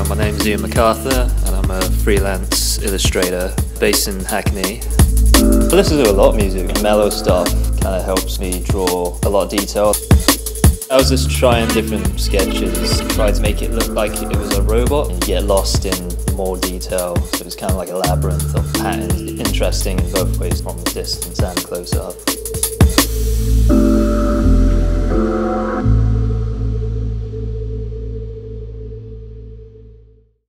My name's Iain Macarthur and I'm a freelance illustrator based in Hackney. I listen to a lot of music. Mellow stuff kind of helps me draw a lot of detail. I was just trying different sketches, tried to make it look like it was a robot and get lost in more detail. So it was kind of like a labyrinth of patterns, interesting in both ways, from distance and close up.